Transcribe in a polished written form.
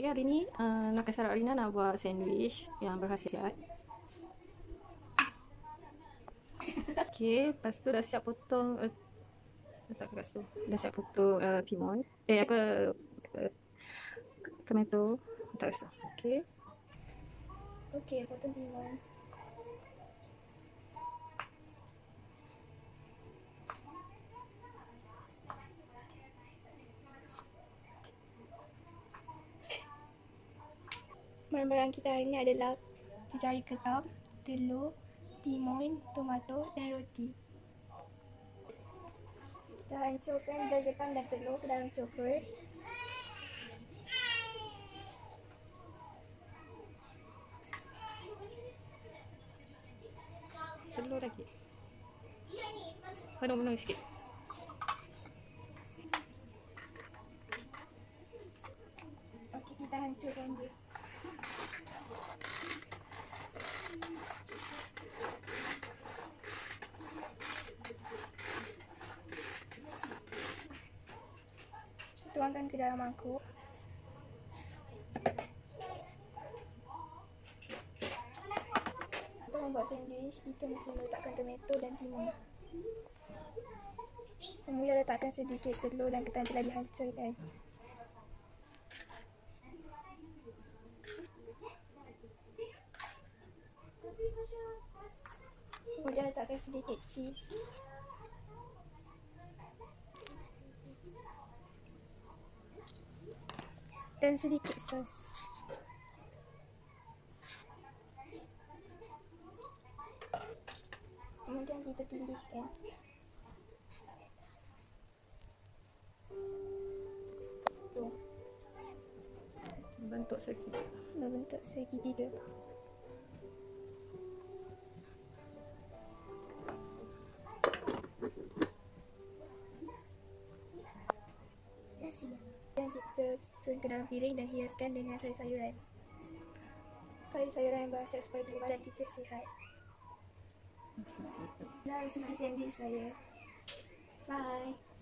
Okay, hari ni Nakasara Arina nak buat sandwich yang berkhasiat. Okay, lepas tu dah siap potong letak kat situ. Dah siap potong timun. Tomato. Letak kat situ. Okay. Okay, potong timun. Barang-barang kita hari ni adalah jari ketam, telur, timun, tomato dan roti. Kita hancurkan jari ketam dan telur ke dalam chopper. Telur lagi. Penuh-penuh sikit. Okey, kita hancurkan dia. Tuangkan ke dalam mangkuk. Untuk membuat sandwich, kita mesti meletakkan tomato dan timun. Mula letakkan sedikit telur dan ketan telah dihancurkan. Kemudian letakkan sedikit cheese. Dan sedikit sos. Kemudian kita tindihkan. Tuh, Bentuk segitiga. berbentuk segitiga. Dan kita susun ke dalam piring dan hiaskan dengan sayur-sayuran. Sayur-sayuran yang berkhasiat supaya tubuh badan kita sihat. Nah, resipi sandwich saya. Bye.